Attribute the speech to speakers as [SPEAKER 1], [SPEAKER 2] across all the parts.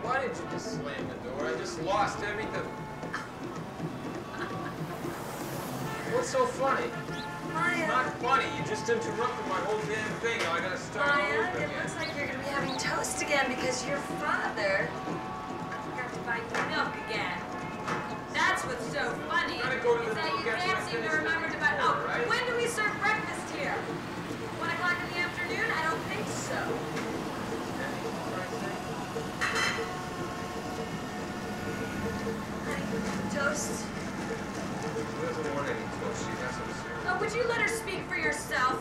[SPEAKER 1] why did you just slam the door? I just lost everything. What's so funny?
[SPEAKER 2] Maya.
[SPEAKER 1] It's not funny. You just interrupted my whole damn thing. Now I gotta start all
[SPEAKER 2] Maya,
[SPEAKER 1] over again.
[SPEAKER 2] it looks like you're gonna be having toast again because your father forgot to buy you milk again. That's what's so funny. Is that you can't seem to remember to buy. Oh, right? When do we serve breakfast here? 1 o'clock in the afternoon? I don't think so. Honey, toast.
[SPEAKER 1] She doesn't want any toast. She has some cereal.
[SPEAKER 2] Oh, would you let her speak for yourself?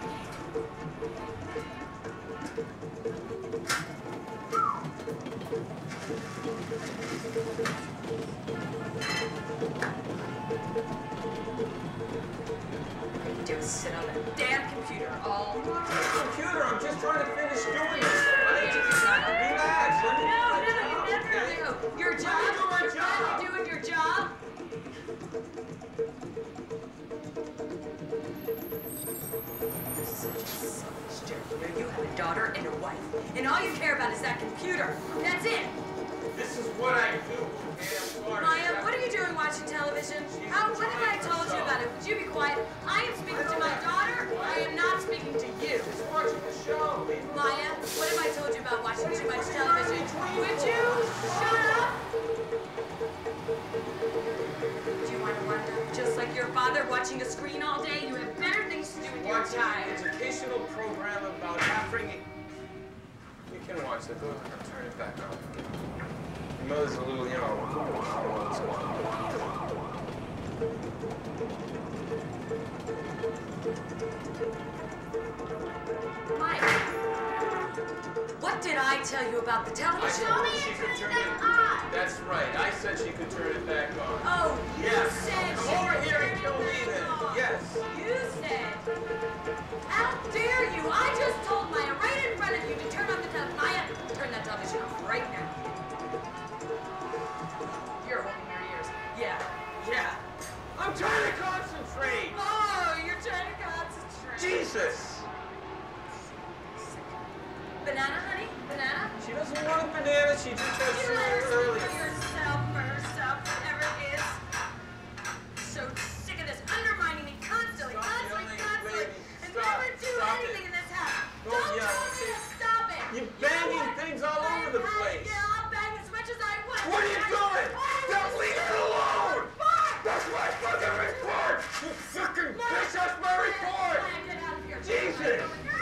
[SPEAKER 2] All you do is sit on that damn computer all
[SPEAKER 1] Computer, I'm just trying to finish doing this. Relax. Let me
[SPEAKER 2] No, you never do. Your job?
[SPEAKER 1] Let me do my job.
[SPEAKER 2] You're doing your job? You're such a selfish jerk. You have a daughter and a wife, and all you care about is that computer. That's it.
[SPEAKER 1] This is what I do, okay? I'm sorry.
[SPEAKER 2] Maya, what are you doing watching television? What have I told you about it? Would you be quiet? I am speaking to my daughter. I am not speaking to you.
[SPEAKER 1] Just watching the show.
[SPEAKER 2] Maya, what have I told you about watching too much television? Would you shut up? Do you want to wind up just like your father watching a screen all day? You have better things to do with your time.
[SPEAKER 1] Watching an educational program about upbringing. You can watch it. Go ahead and turn it back on. Your mother's a little, you know, what's going on.
[SPEAKER 2] Maya, what did I tell you about the television?
[SPEAKER 1] I told her she could turn it on. That's right. I said she could turn it back on.
[SPEAKER 2] Oh, you
[SPEAKER 1] yes.
[SPEAKER 2] said
[SPEAKER 1] Come
[SPEAKER 2] she
[SPEAKER 1] over
[SPEAKER 2] could
[SPEAKER 1] here
[SPEAKER 2] turn
[SPEAKER 1] and kill
[SPEAKER 2] it
[SPEAKER 1] me then.
[SPEAKER 2] back on.
[SPEAKER 1] Yes.
[SPEAKER 2] You said. How dare you? I just told Maya right in front of you to turn on the television. Maya, turn that television off right now. You're holding your ears. Yeah. Yeah.
[SPEAKER 1] I'm trying to concentrate.
[SPEAKER 2] Oh, you're trying to concentrate.
[SPEAKER 1] Jesus.
[SPEAKER 2] Banana, honey? Banana?
[SPEAKER 1] She doesn't want a banana. She just had
[SPEAKER 2] You let her
[SPEAKER 1] cereal
[SPEAKER 2] speak
[SPEAKER 1] earlier.
[SPEAKER 2] for yourself, whatever it is. So sick of this undermining me constantly, constantly. And never do anything in this house. Don't tell me to stop it.
[SPEAKER 1] You're banging things all over the place.
[SPEAKER 2] Yeah, I'll bang as much as I want.
[SPEAKER 1] What are you doing? Don't leave it alone. That's my fucking report. You fucking bitch, that's my report.
[SPEAKER 2] Get out of here.
[SPEAKER 1] Jesus.